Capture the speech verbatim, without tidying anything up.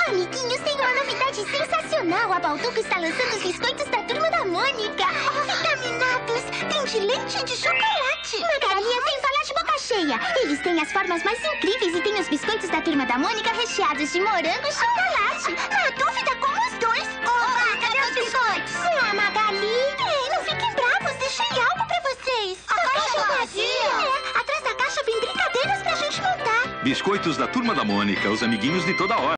Amiguinhos, tem uma novidade sensacional. A Balduco está lançando os biscoitos da Turma da Mônica. Vitaminados, tem de leite e de chocolate. Magalinha sem falar de boca cheia. Eles têm as formas mais incríveis e tem os biscoitos da Turma da Mônica recheados de morango e chocolate. Na dúvida, como os dois. Oba, cadê os biscoitos? Ah, Magali. Ei, não fiquem bravos, deixei algo pra vocês. A, a caixa vazia? É, atrás da caixa vem brincadeiras pra gente montar. Biscoitos da Turma da Mônica, os amiguinhos de toda hora.